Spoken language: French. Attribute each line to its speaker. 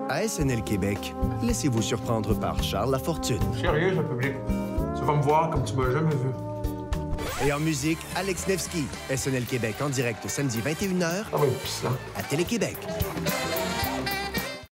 Speaker 1: À SNL Québec, laissez-vous surprendre par Charles Lafortune.
Speaker 2: Sérieux, le public. Tu vas me voir comme tu m'as jamais vu.
Speaker 1: Et en musique, Alex Nevsky. SNL Québec en direct samedi 21h
Speaker 2: Ah oui, pis ça.
Speaker 1: à Télé-Québec.